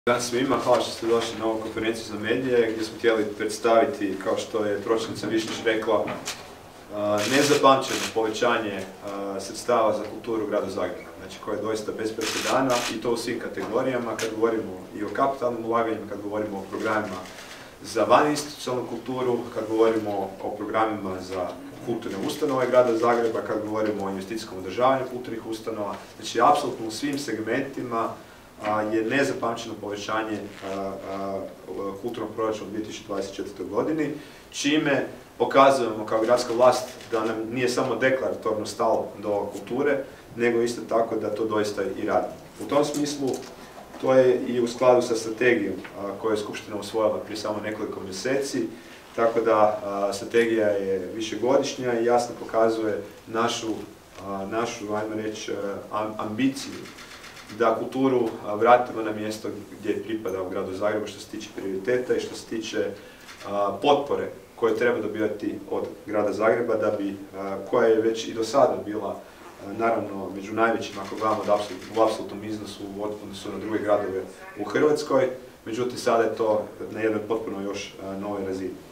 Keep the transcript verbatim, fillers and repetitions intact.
Dan svima, hvala što ste došli na ovu konferenciju za medije gdje smo htjeli predstaviti, kao što je pročelnica Višnjić rekla, nezapamćeno povećanje sredstava za kulturu u gradu Zagrebu, znači koje je doista bez presedana i to u svim kategorijama, kad govorimo i o kapitalnim ulaganjima, kad govorimo o programima za vaninstitucionalnu kulturu, kad govorimo o programima za kulturne ustanove grada Zagreba, kad govorimo o investicijskom održavanju kulturnih ustanova, znači apsolutno u svim segmentima je nezapamćeno povećanje kulturnog proračuna u dvije tisuće dvadeset četvrtoj. godini, čime pokazujemo kao gradska vlast da nam nije samo deklaratorno stalo do kulture, nego isto tako da to doista i radimo. U tom smislu, to je i u skladu sa strategijom koju je Skupština usvojila prije samo nekoliko mjeseci, tako da strategija je višegodišnja i jasno pokazuje našu, našu ajmo reći, ambiciju da kulturu vratimo na mjesto gdje pripada u gradu Zagrebu što se tiče prioriteta i što se tiče potpore koje treba dobivati od grada Zagreba, da bi, koja je već i do sada bila naravno među najvećim ako gledamo u apsolutnom iznosu u odnosu na druge gradove u Hrvatskoj, međutim sada je to na jednoj potpuno još novoj razini.